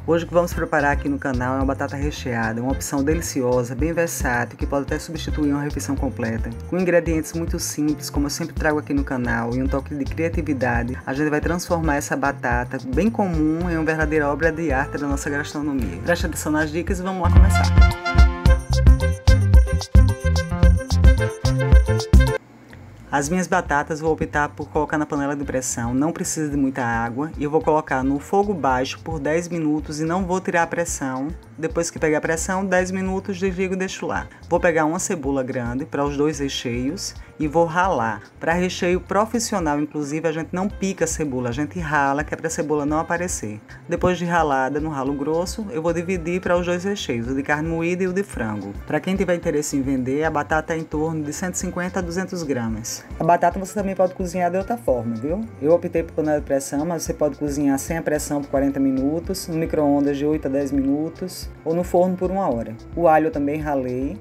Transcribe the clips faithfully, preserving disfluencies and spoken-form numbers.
Hoje o que vamos preparar aqui no canal é uma batata recheada, uma opção deliciosa, bem versátil, que pode até substituir uma refeição completa. Com ingredientes muito simples, como eu sempre trago aqui no canal, e um toque de criatividade, a gente vai transformar essa batata bem comum em uma verdadeira obra de arte da nossa gastronomia. Preste atenção nas dicas e vamos lá começar. As minhas batatas vou optar por colocar na panela de pressão, não precisa de muita água, e eu vou colocar no fogo baixo por dez minutos e não vou tirar a pressão. Depois que pegar a pressão, dez minutos, desligo e deixo lá. Vou pegar uma cebola grande para os dois recheios e vou ralar. Para recheio profissional, inclusive, a gente não pica a cebola, a gente rala, que é para a cebola não aparecer. Depois de ralada no ralo grosso, eu vou dividir para os dois recheios, o de carne moída e o de frango. Para quem tiver interesse em vender, a batata é em torno de cento e cinquenta a duzentos gramas. A batata você também pode cozinhar de outra forma, viu? Eu optei por panela de pressão, mas você pode cozinhar sem a pressão por quarenta minutos, no micro-ondas de oito a dez minutos ou no forno por uma hora. O alho eu também ralei.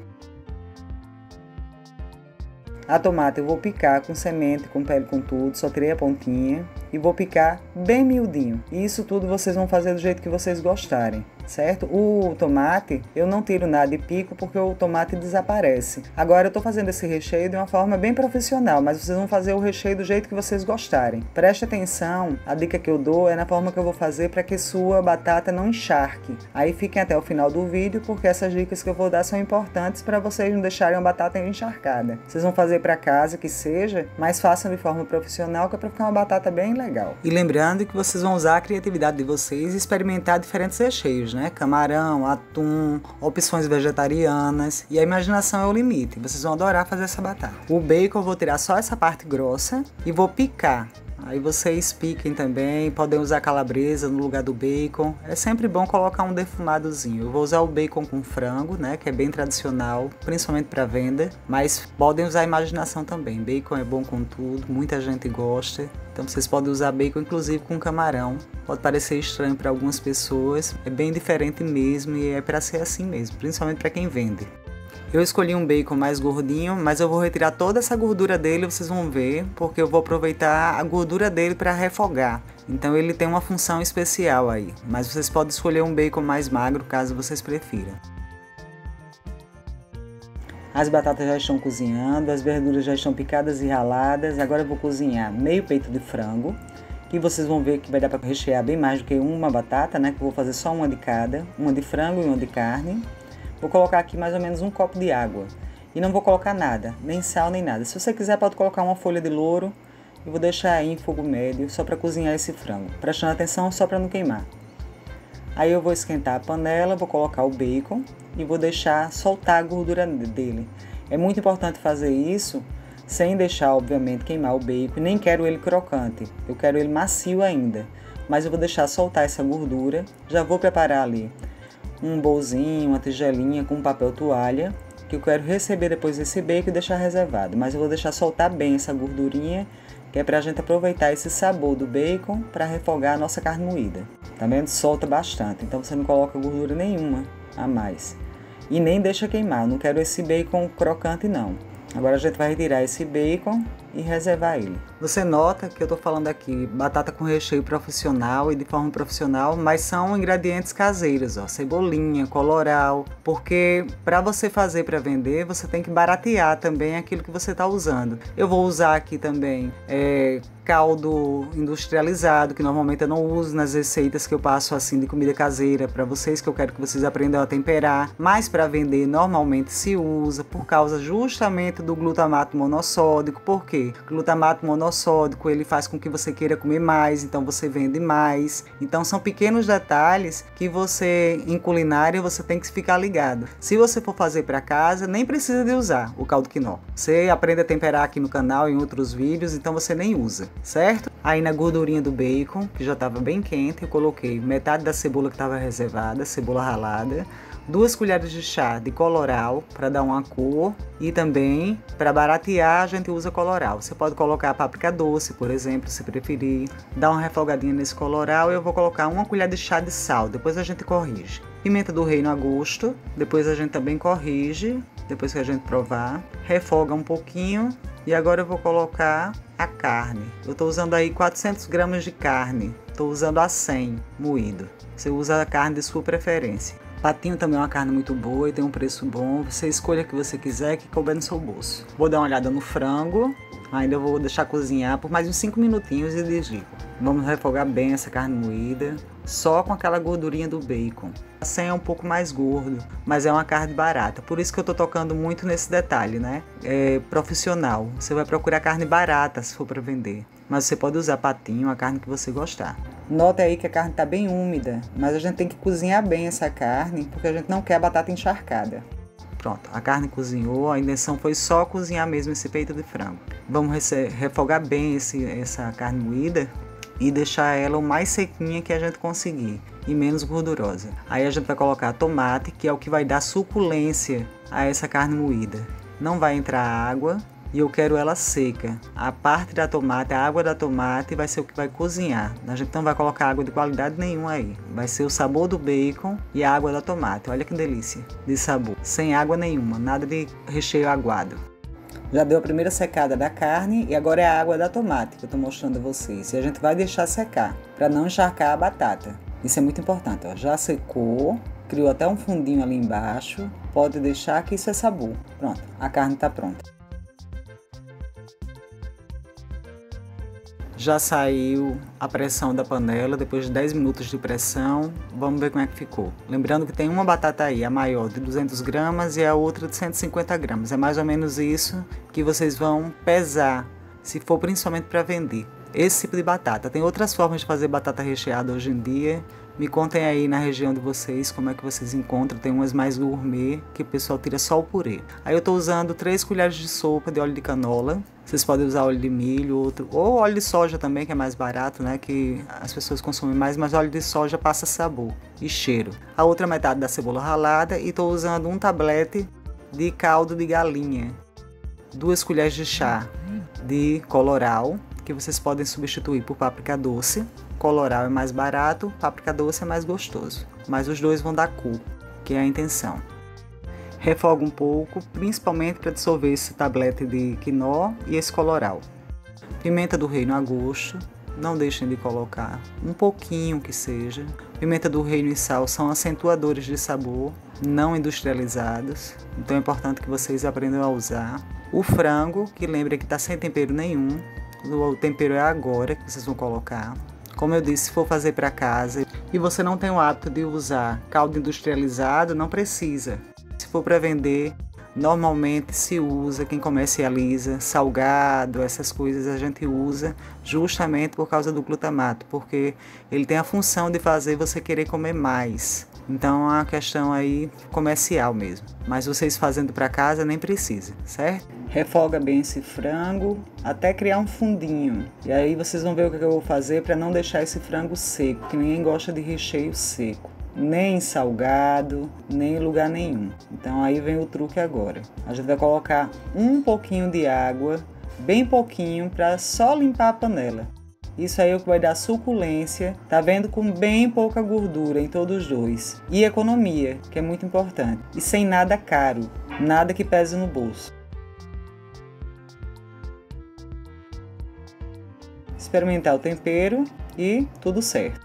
A tomate eu vou picar com semente, com pele, com tudo, só tirei a pontinha e vou picar bem miudinho. E isso tudo vocês vão fazer do jeito que vocês gostarem, certo? O tomate eu não tiro nada e pico porque o tomate desaparece. Agora eu tô fazendo esse recheio de uma forma bem profissional, mas vocês vão fazer o recheio do jeito que vocês gostarem. Preste atenção, a dica que eu dou é na forma que eu vou fazer para que sua batata não encharque. Aí fiquem até o final do vídeo porque essas dicas que eu vou dar são importantes para vocês não deixarem a batata encharcada. Vocês vão fazer para casa que seja, mas façam de forma profissional, que é para ficar uma batata bem legal. E lembrando que vocês vão usar a criatividade de vocês e experimentar diferentes recheios, né? Camarão, atum, opções vegetarianas, e a imaginação é o limite. Vocês vão adorar fazer essa batata. O bacon eu vou tirar só essa parte grossa e vou picar. Aí vocês piquem também, podem usar calabresa no lugar do bacon. É sempre bom colocar um defumadozinho. Eu vou usar o bacon com frango, né, que é bem tradicional, principalmente para venda, mas podem usar a imaginação também. Bacon é bom com tudo, muita gente gosta. Então vocês podem usar bacon inclusive com camarão. Pode parecer estranho para algumas pessoas, é bem diferente mesmo e é para ser assim mesmo, principalmente para quem vende. Eu escolhi um bacon mais gordinho, mas eu vou retirar toda essa gordura dele, vocês vão ver, porque eu vou aproveitar a gordura dele para refogar. Então ele tem uma função especial aí, mas vocês podem escolher um bacon mais magro, caso vocês prefiram. As batatas já estão cozinhando, as verduras já estão picadas e raladas. Agora eu vou cozinhar meio peito de frango, que vocês vão ver que vai dar para rechear bem mais do que uma batata, né? Que eu vou fazer só uma de cada, uma de frango e uma de carne. Vou colocar aqui mais ou menos um copo de água. E não vou colocar nada, nem sal, nem nada. Se você quiser, pode colocar uma folha de louro. E vou deixar aí em fogo médio, só para cozinhar esse frango. Prestando atenção, só para não queimar. Aí eu vou esquentar a panela, vou colocar o bacon e vou deixar soltar a gordura dele. É muito importante fazer isso sem deixar, obviamente, queimar o bacon. Nem quero ele crocante, eu quero ele macio ainda. Mas eu vou deixar soltar essa gordura. Já vou preparar ali um bolzinho, uma tigelinha com papel toalha, que eu quero receber depois esse bacon e deixar reservado. Mas eu vou deixar soltar bem essa gordurinha, que é pra gente aproveitar esse sabor do bacon para refogar a nossa carne moída. Tá vendo? Solta bastante, então você não coloca gordura nenhuma a mais. E nem deixa queimar, eu não quero esse bacon crocante não. Agora a gente vai retirar esse bacon e reservar ele. Você nota que eu tô falando aqui batata com recheio profissional e de forma profissional, mas são ingredientes caseiros, ó, cebolinha, colorau, porque para você fazer para vender, você tem que baratear também aquilo que você tá usando. Eu vou usar aqui também é, caldo industrializado, que normalmente eu não uso nas receitas que eu passo assim de comida caseira para vocês, que eu quero que vocês aprendam a temperar, mas para vender normalmente se usa por causa justamente do glutamato monossódico. Por quê? Glutamato monossódico, ele faz com que você queira comer mais, então você vende mais. Então são pequenos detalhes que você, em culinária, você tem que ficar ligado. Se você for fazer para casa, nem precisa de usar o caldo quinó. Você aprende a temperar aqui no canal, em outros vídeos, então você nem usa, certo? Aí na gordurinha do bacon, que já estava bem quente, eu coloquei metade da cebola que estava reservada, cebola ralada, duas colheres de chá de colorau para dar uma cor, e também para baratear a gente usa colorau. Você pode colocar páprica doce, por exemplo, se preferir. Dá uma refogadinha nesse colorau e eu vou colocar uma colher de chá de sal, depois a gente corrige. Pimenta do reino a gosto, depois a gente também corrige, depois que a gente provar. Refoga um pouquinho e agora eu vou colocar a carne. Eu estou usando aí quatrocentos gramas de carne, estou usando a cem moído. Você usa a carne de sua preferência. Patinho também é uma carne muito boa e tem um preço bom. Você escolha a que você quiser, que couber no seu bolso. Vou dar uma olhada no frango. Ainda vou deixar cozinhar por mais uns cinco minutinhos e desligo. Vamos refogar bem essa carne moída, só com aquela gordurinha do bacon. Assim é um pouco mais gordo, mas é uma carne barata. Por isso que eu tô tocando muito nesse detalhe, né? É profissional. Você vai procurar carne barata se for para vender. Mas você pode usar patinho, a carne que você gostar. Nota aí que a carne tá bem úmida, mas a gente tem que cozinhar bem essa carne, porque a gente não quer a batata encharcada. Pronto, a carne cozinhou, a intenção foi só cozinhar mesmo esse peito de frango. Vamos refogar bem esse, essa carne moída e deixar ela o mais sequinha que a gente conseguir e menos gordurosa. Aí a gente vai colocar tomate, que é o que vai dar suculência a essa carne moída. Não vai entrar água e eu quero ela seca. A parte da tomate, a água da tomate vai ser o que vai cozinhar. A gente não vai colocar água de qualidade nenhuma aí. Vai ser o sabor do bacon e a água da tomate. Olha que delícia de sabor. Sem água nenhuma, nada de recheio aguado. Já deu a primeira secada da carne e agora é a água da tomate que eu tô mostrando a vocês. E a gente vai deixar secar para não encharcar a batata. Isso é muito importante, ó. Já secou, criou até um fundinho ali embaixo. Pode deixar que isso é sabor. Pronto, a carne tá pronta. Já saiu a pressão da panela, depois de dez minutos de pressão, vamos ver como é que ficou. Lembrando que tem uma batata aí, a maior de duzentos gramas e a outra de cento e cinquenta gramas. É mais ou menos isso que vocês vão pesar, se for principalmente para vender. Esse tipo de batata. Tem outras formas de fazer batata recheada hoje em dia. Me contem aí na região de vocês como é que vocês encontram. Tem umas mais gourmet que o pessoal tira só o purê. Aí eu estou usando três colheres de sopa de óleo de canola. Vocês podem usar óleo de milho, outro, ou óleo de soja também, que é mais barato, né? Que as pessoas consomem mais, mas óleo de soja passa sabor e cheiro. A outra metade da cebola ralada e estou usando um tablete de caldo de galinha. Duas colheres de chá de coloral, que vocês podem substituir por páprica doce. Coloral é mais barato, páprica doce é mais gostoso. Mas os dois vão dar cor, que é a intenção. Refoga um pouco, principalmente para dissolver esse tablete de quinó e esse coloral. Pimenta do reino a gosto, não deixem de colocar um pouquinho que seja. Pimenta do reino e sal são acentuadores de sabor, não industrializados, então é importante que vocês aprendam a usar. O frango, que lembra que está sem tempero nenhum, o tempero é agora que vocês vão colocar. Como eu disse, se for fazer para casa e você não tem o hábito de usar caldo industrializado, não precisa. Se for para vender, normalmente se usa, quem comercializa, salgado, essas coisas a gente usa justamente por causa do glutamato, porque ele tem a função de fazer você querer comer mais. Então é uma questão aí comercial mesmo. Mas vocês fazendo para casa nem precisa, certo? Refoga bem esse frango até criar um fundinho. E aí vocês vão ver o que eu vou fazer para não deixar esse frango seco, que ninguém gosta de recheio seco. Nem salgado, nem em lugar nenhum. Então aí vem o truque agora. A gente vai colocar um pouquinho de água, bem pouquinho, para só limpar a panela. Isso aí é o que vai dar suculência, tá vendo? Com bem pouca gordura em todos os dois. E economia, que é muito importante. E sem nada caro, nada que pese no bolso. Experimentar o tempero e tudo certo.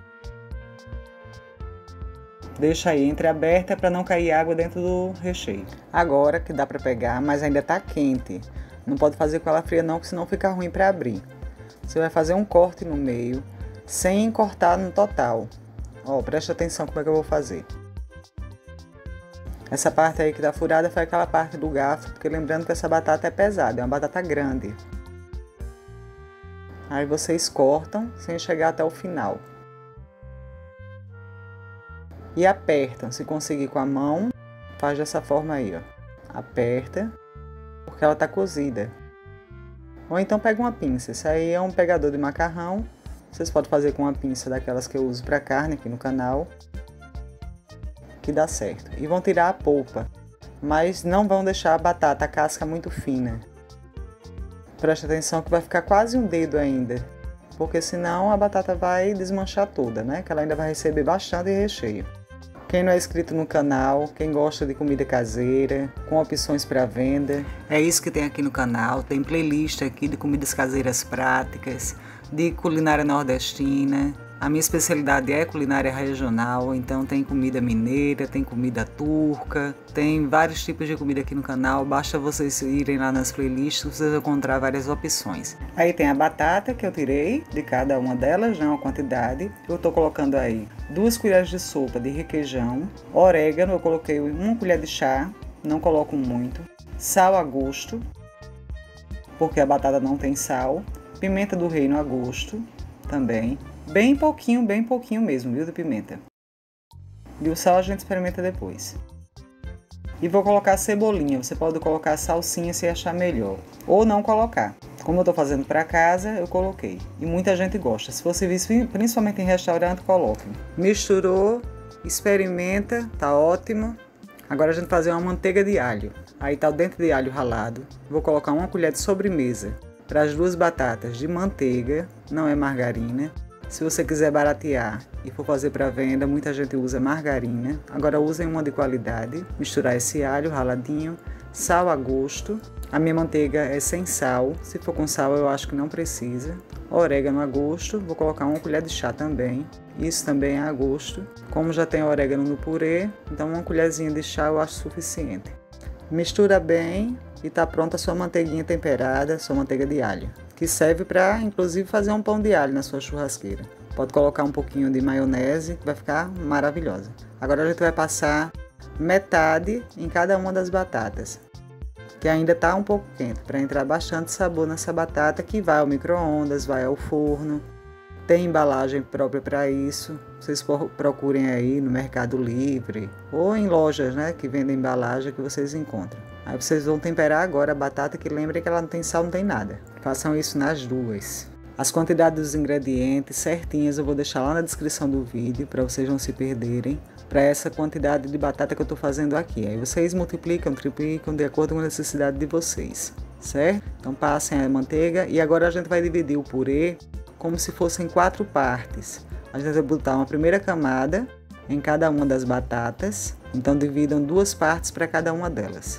Deixa aí entreaberta para não cair água dentro do recheio. Agora que dá para pegar, mas ainda tá quente. Não pode fazer com ela fria não, que senão fica ruim para abrir. Você vai fazer um corte no meio, sem cortar no total. Ó, preste atenção como é que eu vou fazer. Essa parte aí que tá furada foi aquela parte do garfo, porque lembrando que essa batata é pesada, é uma batata grande. Aí vocês cortam sem chegar até o final. E apertam, se conseguir com a mão, faz dessa forma aí, ó. Aperta, porque ela tá cozida. Ou então pega uma pinça, esse aí é um pegador de macarrão. Vocês podem fazer com uma pinça daquelas que eu uso para carne aqui no canal, que dá certo. E vão tirar a polpa, mas não vão deixar a batata, a casca muito fina. Preste atenção que vai ficar quase um dedo ainda, porque senão a batata vai desmanchar toda, né? Que ela ainda vai receber bastante recheio. Quem não é inscrito no canal, quem gosta de comida caseira, com opções para venda, é isso que tem aqui no canal. Tem playlist aqui de comidas caseiras práticas, de culinária nordestina, A minha especialidade é culinária regional, então tem comida mineira, tem comida turca, tem vários tipos de comida aqui no canal, basta vocês irem lá nas playlists, vocês vão encontrar várias opções. Aí tem a batata que eu tirei de cada uma delas, né, uma quantidade. Eu tô colocando aí duas colheres de sopa de requeijão, orégano, eu coloquei uma colher de chá, não coloco muito, sal a gosto, porque a batata não tem sal, pimenta do reino a gosto também. Bem pouquinho, bem pouquinho mesmo, viu, de pimenta. E o sal a gente experimenta depois. E vou colocar cebolinha, você pode colocar salsinha se achar melhor. Ou não colocar. Como eu tô fazendo para casa, eu coloquei. E muita gente gosta. Se você vir, principalmente em restaurante, coloque. Misturou, experimenta, tá ótimo. Agora a gente vai fazer uma manteiga de alho. Aí tá o dente de alho ralado. Vou colocar uma colher de sobremesa para as duas batatas de manteiga, não é margarina. Se você quiser baratear e for fazer para venda, muita gente usa margarina. Agora usem uma de qualidade. Misturar esse alho raladinho, sal a gosto. A minha manteiga é sem sal. Se for com sal, eu acho que não precisa. Orégano a gosto. Vou colocar uma colher de chá também. Isso também é a gosto. Como já tem orégano no purê, então uma colherzinha de chá eu acho suficiente. Mistura bem e tá pronta a sua manteiguinha temperada, sua manteiga de alho, que serve para, inclusive, fazer um pão de alho na sua churrasqueira. Pode colocar um pouquinho de maionese, que vai ficar maravilhosa. Agora a gente vai passar metade em cada uma das batatas, que ainda está um pouco quente, para entrar bastante sabor nessa batata, que vai ao micro-ondas, vai ao forno. Tem embalagem própria para isso. Vocês procurem aí no Mercado Livre ou em lojas, né, que vendem embalagem, que vocês encontram. Aí vocês vão temperar agora a batata, que lembrem que ela não tem sal, não tem nada. Façam isso nas duas. As quantidades dos ingredientes certinhas eu vou deixar lá na descrição do vídeo, para vocês não se perderem, para essa quantidade de batata que eu estou fazendo aqui. Aí vocês multiplicam, triplicam de acordo com a necessidade de vocês, certo? Então passem a manteiga e agora a gente vai dividir o purê como se fossem quatro partes. A gente vai botar uma primeira camada em cada uma das batatas, então dividam duas partes para cada uma delas.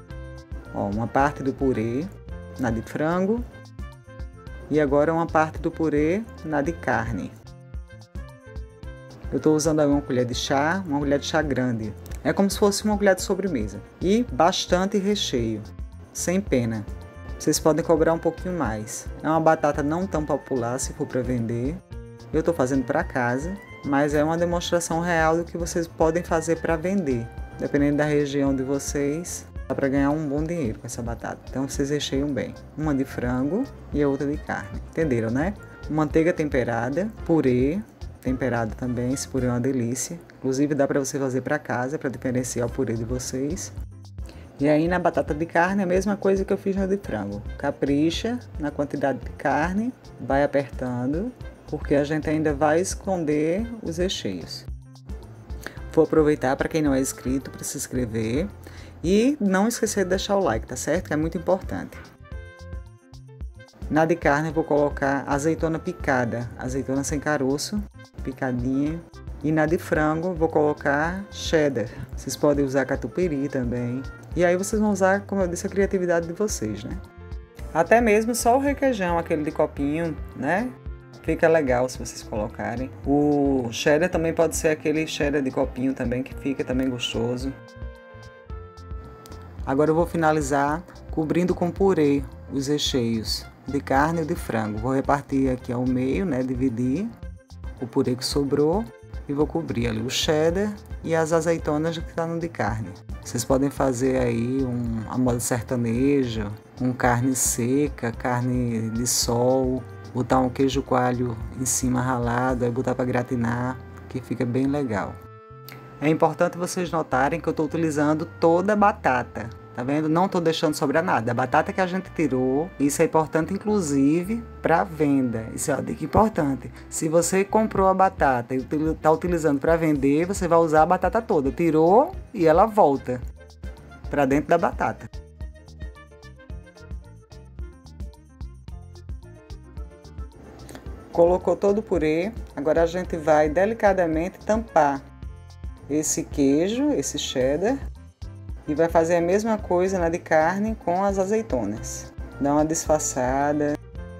Ó, uma parte do purê na de frango e agora uma parte do purê na de carne. Eu estou usando aí uma colher de chá, uma colher de chá grande. É como se fosse uma colher de sobremesa. E bastante recheio, sem pena. Vocês podem cobrar um pouquinho mais. É uma batata não tão popular se for para vender. Eu estou fazendo para casa, mas é uma demonstração real do que vocês podem fazer para vender. Dependendo da região de vocês, dá para ganhar um bom dinheiro com essa batata. Então vocês recheiam bem. Uma de frango e a outra de carne. Entenderam, né? Manteiga temperada, purê temperado também. Esse purê é uma delícia. Inclusive dá para você fazer para casa, para diferenciar o purê de vocês. E aí na batata de carne a mesma coisa que eu fiz na de frango. Capricha na quantidade de carne, vai apertando, porque a gente ainda vai esconder os recheios. Vou aproveitar para quem não é inscrito para se inscrever e não esquecer de deixar o like, tá certo? Que é muito importante. Na de carne eu vou colocar azeitona picada, azeitona sem caroço, picadinha. E na de frango vou colocar cheddar. Vocês podem usar catupiry também. E aí vocês vão usar, como eu disse, a criatividade de vocês, né? Até mesmo só o requeijão, aquele de copinho, né? Fica legal se vocês colocarem. O cheddar também pode ser aquele cheddar de copinho também, que fica também gostoso. Agora eu vou finalizar cobrindo com purê os recheios de carne e de frango. Vou repartir aqui ao meio, né? Dividir o purê que sobrou. E vou cobrir ali o cheddar e as azeitonas que estão de carne. Vocês podem fazer aí um, a moda sertaneja, um carne seca, carne de sol, botar um queijo coalho em cima ralado, aí botar para gratinar, que fica bem legal. É importante vocês notarem que eu estou utilizando toda a batata. Tá vendo? Não estou deixando sobrar nada. A batata que a gente tirou, isso é importante inclusive para venda. Isso é uma dica importante. Se você comprou a batata e está utilizando para vender, você vai usar a batata toda. Tirou e ela volta para dentro da batata. Colocou todo o purê. Agora a gente vai delicadamente tampar esse queijo, esse cheddar. E vai fazer a mesma coisa na de carne com as azeitonas. Dá uma disfarçada.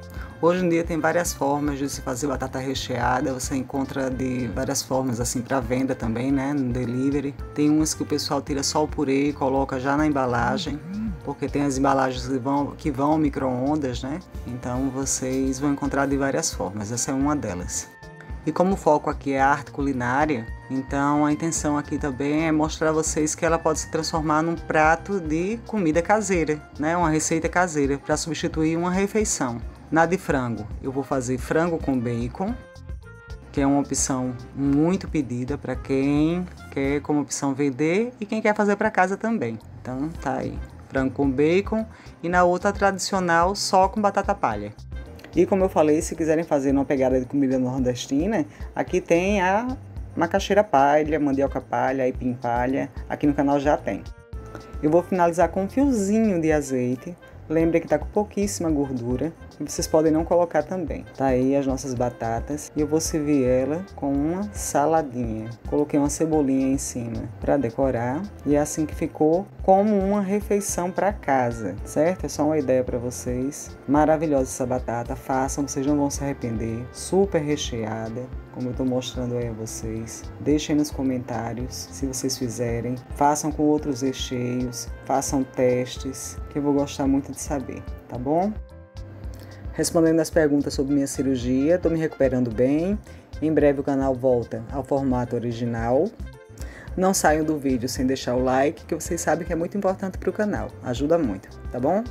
Hoje em dia tem várias formas de se fazer batata recheada, você encontra de várias formas assim para venda também, né, no delivery. Tem umas que o pessoal tira só o purê e coloca já na embalagem, porque tem as embalagens que vão, que vão ao micro-ondas, né? Então vocês vão encontrar de várias formas, essa é uma delas. E como o foco aqui é a arte culinária, então a intenção aqui também é mostrar a vocês que ela pode se transformar num prato de comida caseira, né? Uma receita caseira para substituir uma refeição. Na de frango, eu vou fazer frango com bacon, que é uma opção muito pedida para quem quer como opção vender e quem quer fazer para casa também. Então tá aí, frango com bacon, e na outra tradicional só com batata palha. E como eu falei, se quiserem fazer uma pegada de comida nordestina, aqui tem a macaxeira palha, mandioca palha, aipim palha, aqui no canal já tem. Eu vou finalizar com um fiozinho de azeite. Lembre que está com pouquíssima gordura e vocês podem não colocar também. Tá aí as nossas batatas e eu vou servir ela com uma saladinha. Coloquei uma cebolinha em cima para decorar e é assim que ficou, como uma refeição para casa, certo? É só uma ideia para vocês. Maravilhosa essa batata, façam, vocês não vão se arrepender. Super recheada, como eu estou mostrando aí a vocês. Deixem nos comentários se vocês fizerem. Façam com outros recheios, façam testes, que eu vou gostar muito de saber, tá bom? Respondendo as perguntas sobre minha cirurgia, estou me recuperando bem. Em breve o canal volta ao formato original. Não saiam do vídeo sem deixar o like, que vocês sabem que é muito importante para o canal. Ajuda muito, tá bom?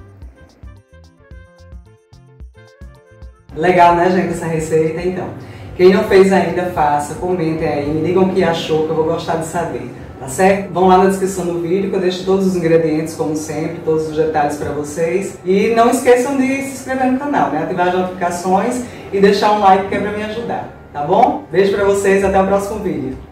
Legal, né, gente, essa receita? Então, quem não fez ainda, faça, comentem aí, me digam o que achou, que eu vou gostar de saber. Tá certo? Vão lá na descrição do vídeo que eu deixo todos os ingredientes, como sempre, todos os detalhes para vocês. E não esqueçam de se inscrever no canal, né? Ativar as notificações e deixar um like que é para me ajudar, tá bom? Beijo para vocês, até o próximo vídeo.